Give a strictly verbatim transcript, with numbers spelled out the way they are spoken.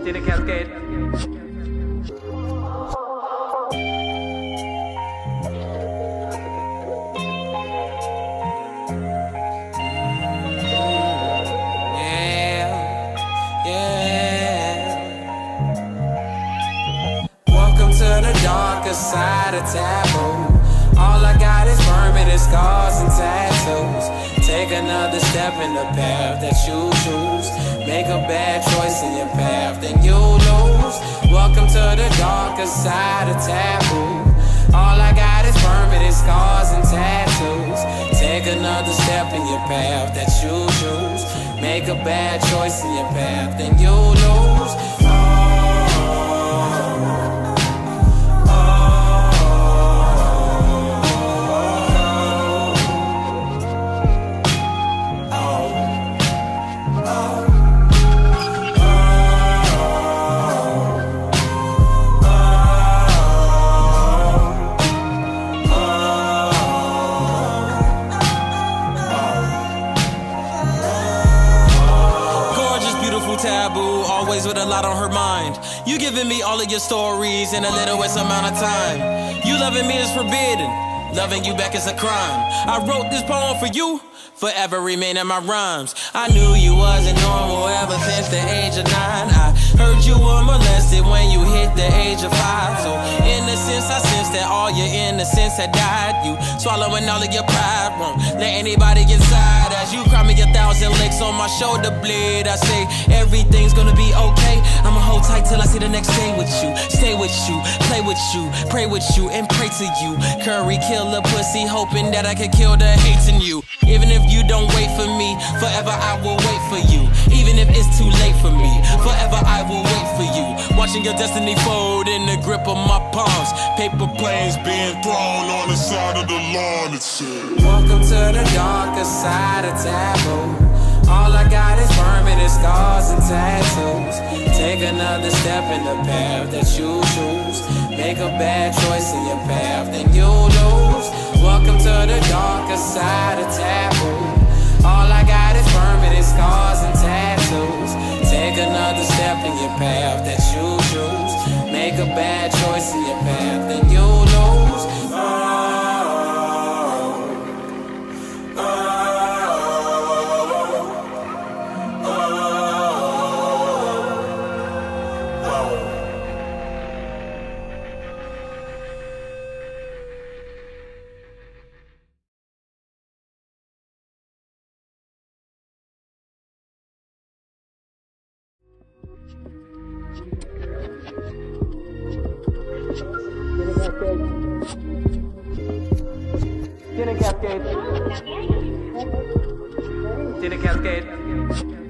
Did a cascade. Darker side of TABBO. All I got is permanent scars and tattoos. Take another step in the path that you choose. Make a bad choice in your path, then you'll lose. Welcome to the darker side of TABBO. All I got is permanent scars and tattoos. Take another step in your path that you choose. Make a bad choice in your path, then you'll lose. TABBO, always with a lot on her mind. You giving me all of your stories in a little less amount of time. You loving me is forbidden, loving you back is a crime. I wrote this poem for you, forever remain in my rhymes. I knew you wasn't normal ever since the age of nine. I heard you were molested when you hit the age of five. So innocence, I sense that all your innocence had died. You swallowing all of your pride, won't let anybody inside. As you cry me a thousand licks on my shoulder blade, I say everything's gonna be okay. I'ma hold tight till I see the next day with you. Stay with you, play with you, pray with you, and pray to you. Curry kill a pussy, hoping that I can kill the hate in you. Even if you don't wait for me, forever I will wait for you. Even if it's too late for me, forever I will wait for you. Watching your destiny fold in the grip of my palms. Paper planes being thrown on the side of the lawn, it said. Welcome to the darker side of TABBO. All I got is permanent scars and tattoos. Take another step in the path that you choose. Make a bad choice in your path, then you'll lose. Welcome to the darker side of TABBO. All I got is permanent scars and tattoos. Take another step in your path that you choose. Make a bad choice in your path, then you'll lose. Oh. Did a cascade. Did a cascade.